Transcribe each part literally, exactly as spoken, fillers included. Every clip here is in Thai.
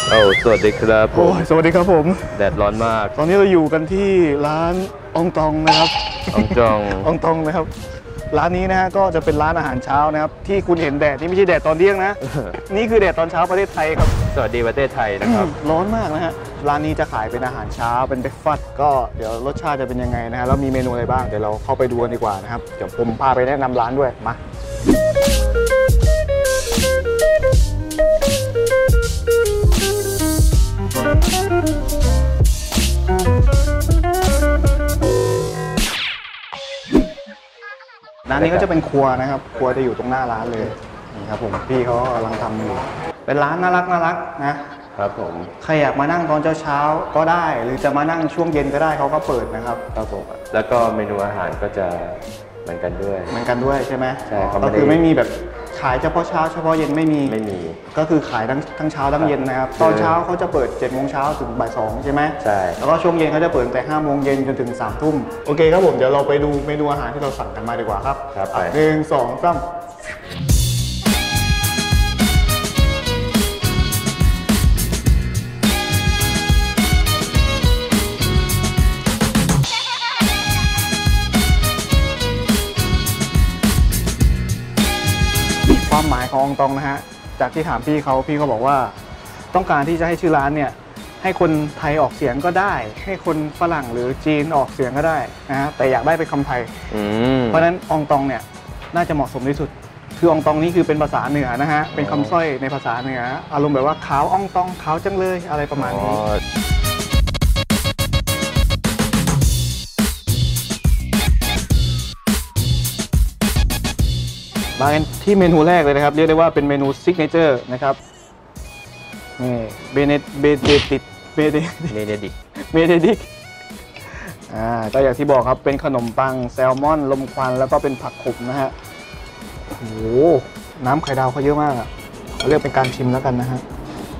โอ้สวัสดีครับผมโอ้สวัสดีครับผมแดดร้อนมากตอนนี้เราอยู่กันที่ร้านอองตองนะครับอองจองอองตองนะครับร้านนี้นะฮะก็จะเป็นร้านอาหารเช้านะครับที่คุณเห็นแดดนี่ไม่ใช่แดดตอนเที่ยงนะ นี่คือแดดตอนเช้าประเทศไทยครับสวัสดีประเทศไทยนะครับร้อนมากนะฮะร้านนี้จะขายเป็นอาหารเช้าเป็นเบรคฟาสต์ก็เดี๋ยวรสชาติจะเป็นยังไงนะฮะแล้วมีเมนูอะไรบ้างเดี๋ยวเราเข้าไปดูกันดีกว่านะครับเดี๋ยวผมพาไปแนะนำร้านด้วยมาร้านนี้ก็จะเป็นครัวนะครับครัวจะอยู่ตรงหน้าร้านเลยนี่ครับผมพี่เขากำลังทำอยู่เป็นร้านน่ารักน่ารักนะครับผมใครอยากมานั่งตอนเช้าๆก็ได้หรือจะมานั่งช่วงเย็นก็ได้เขาก็เปิดนะครับครับผมแล้วก็เมนูอาหารก็จะเหมือนกันด้วยเหมือนกันด้วยใช่ไหมใช่ก็คือไม่มีแบบขายเฉพาะเช้าเฉพาะเย็นไม่มีไม่มีก็คือขายทั้งทั้งเช้าทั้งเย็นนะครับตอนเช้าเขาจะเปิดเจ็ดโมงเช้าถึงบ่ายสองใช่ไหมใช่แล้วก็ช่วงเย็นเขาจะเปิดตั้งแต่ห้าโมงเย็นจนถึงสามทุ่มโอเคครับผมเดี๋ยวเราไปดูเมนูอาหารที่เราสั่งกันมาดีกว่าครับครับไปหนึ่งสองสามความหมายของอองตองนะฮะจากที่ถามพี่เขาพี่เขาบอกว่าต้องการที่จะให้ชื่อร้านเนี่ยให้คนไทยออกเสียงก็ได้ให้คนฝรั่งหรือจีนออกเสียงก็ได้นะฮะแต่อยากได้เป็นคำไทยเพราะฉะนั้นอองตองเนี่ยน่าจะเหมาะสมที่สุดคืออองตองนี่คือเป็นภาษาเหนือนะฮะเป็นคำสร้อยในภาษาเหนืออารมณ์แบบว่าขาวอองตองขาวจังเลยอะไรประมาณนี้มากันที่เมนูแรกเลยนะครับเรียกได้ว่าเป็นเมนูซิกเนเจอร์นะครับนี่เบเนเบเดติดเบเดเมเดดิกเมเดดิกอ่าก็อย่างที่บอกครับเป็นขนมปังแซลมอนลมควันแล้วก็เป็นผักขมนะฮะโอ้โหน้ำไข่ดาวเขาเยอะมากอ่ะเขาเรียกเป็นการชิมแล้วกันนะฮะ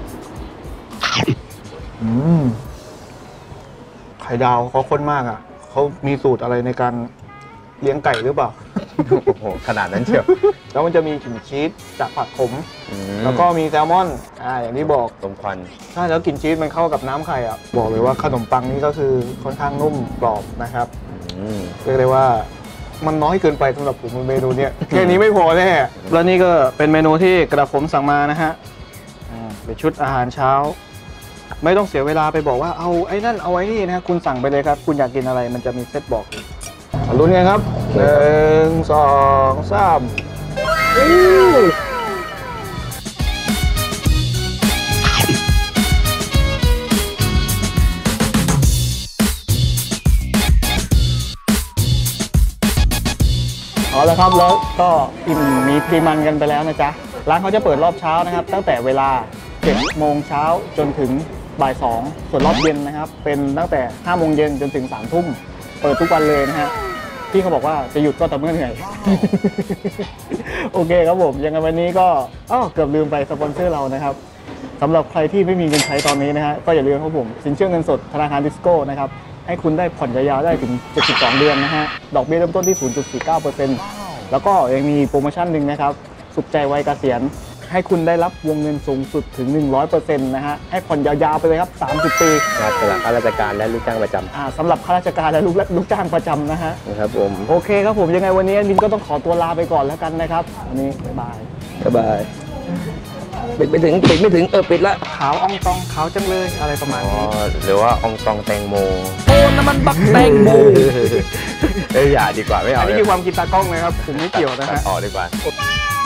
อืมไข่ดาวเขาข้นมากอ่ะเขามีสูตรอะไรในการเลี้ยงไก่หรือเปล่าโอ้โหขนาดนั้นเชียวแล้วมันจะมีกลิ่นชีสจากผักขมแล้วก็มีแซลมอนอ่าอย่างที่บอกลมควันใช่แล้วกลิ่นชีสมันเข้ากับน้ำไข่อ่ะบอกเลยว่าขนมปังนี่ก็คือค่อนข้างนุ่มกรอบนะครับเรียกได้ว่ามันน้อยเกินไปสำหรับผมเมนูเนี้ยแค่นี้ไม่พอแน่แล้วนี่ก็เป็นเมนูที่กระผมสั่งมานะฮะเป็นชุดอาหารเช้าไม่ต้องเสียเวลาไปบอกว่าเอาไอ้นั่นเอาไอ้นี่นะคุณสั่งไปเลยครับคุณอยากกินอะไรมันจะมีเซตบอกลุ้นไงครับหนึ่งสองสามเอาละครับแล้วก็อิ่มมีปริมาณกันไปแล้วนะจ๊ะร้านเขาจะเปิดรอบเช้านะครับตั้งแต่เวลาเจ็ดโมงเช้าจนถึงบ่ายสองส่วนรอบเย็นนะครับเป็นตั้งแต่ห้าโมงเย็นจนถึงสามทุ่มเปิดทุกวันเลยนะฮะพี่เขาบอกว่าจะหยุดก็แต่เมื่อเหนื่อย โอเคครับผมยังไงวันนี้ก็อ้อเกือบลืมไปสปอนเซอร์เรานะครับสำหรับใครที่ไม่มีเงินใช้ตอนนี้นะฮะก็อย่าลืมครับผมสินเชื่อเงินสดธนาคารดิสโก้นะครับให้คุณได้ผ่อนยาวๆได้ถึงเจ็ดสิบสองเดือนนะฮะดอกเบี้ยเริ่มต้นที่ ศูนย์จุดสี่เก้าเปอร์เซ็นต์ แล้วก็ยังมีโปรโมชั่นหนึ่งนะครับสุขใจวัยเกษียณให้คุณได้รับวงเงินสูงสุดถึง หนึ่งร้อยเปอร์เซ็นต์ นะฮะให้ผ่อนยาวๆไปเลยครับสามสิบปีสำหรับข้าราชการและลูกจ้างประจำอ่าสำหรับข้าราชการและลูกลูกจ้างประจำนะฮะนะครับผมโอเคครับผมยังไงวันนี้มินก็ต้องขอตัวลาไปก่อนแล้วกันนะครับวันนี้บ๊ายบายบ๊ายบายปิดไม่ถึงปิดไม่ถึงเออปิดละขาวอ่องตองขาวจังเลยอะไรประมาณนี้หรือว่าอ่องตองแตงโมโอ้น้ำมันบักแตงโมเอ้ยอย่าดีกว่าไม่เอาอันนี้คือความคิดตากล้องนะครับผมไม่เกี่ยวนะฮะต่อดีกว่า